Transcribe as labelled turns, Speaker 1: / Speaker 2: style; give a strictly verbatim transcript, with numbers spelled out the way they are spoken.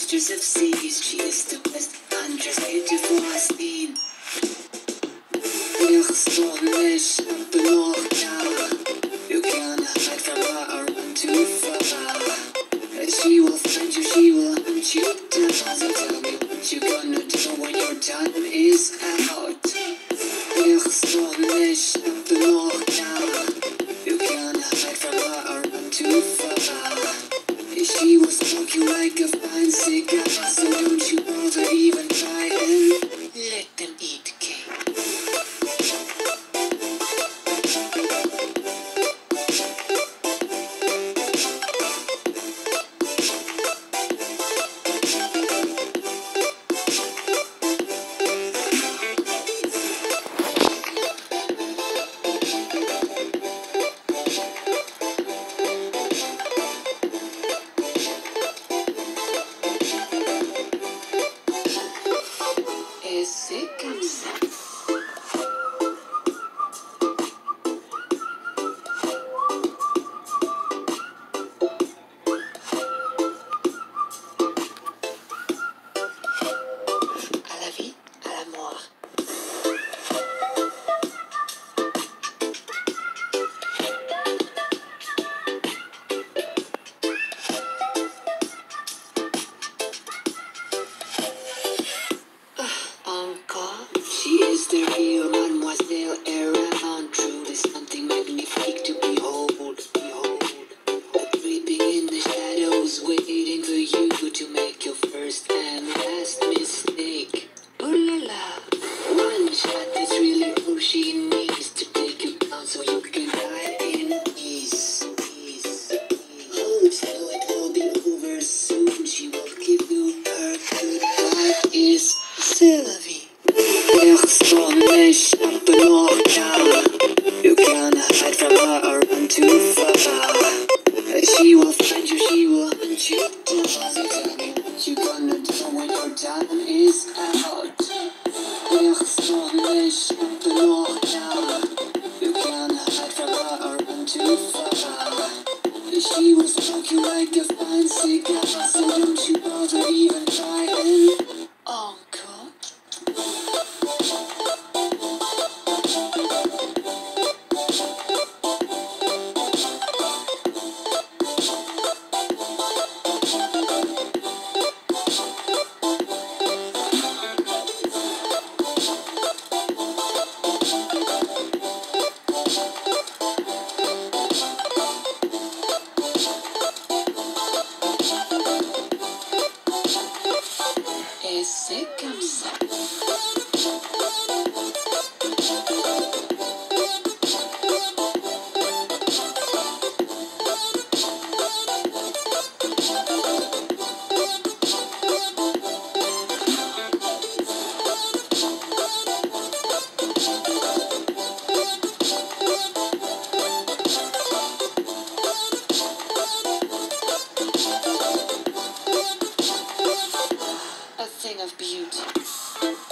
Speaker 1: monsters of seas. She is the best huntress beautiful I've seen. Ich so nicht benutzt. You can't hide from her or run too far. She will find you, she will hunt you down. So tell me what you gonna do when your time is out. Ich so nicht benutzt. You can't hide from her or run too far. She will smoke you like a fine cigar. So don't you bother even try and let them eat cake. C'est comme ça. À la vie, à la mort. She is the real Mademoiselle Around. Truly something magnifique to behold. Behold, creeping in the shadows, waiting for you to make your first and last mistake. Ooh la la, one shot that's really all she needs to take you down so you can die in peace. Peace. Hold still, it will be over soon. She will give you her goodbye. Is Sylvie. Ich so nicht benutzt. You can't hide from her or run too far. She will find you, she will hunt you down. So tell me what you gonna do when your time is out. Ich so nicht benutzt. You can't hide from her or run too far. She will smoke you like a fine cigar. So don't you bother even try and encore. Et c'est comme ça. A thing of beauty.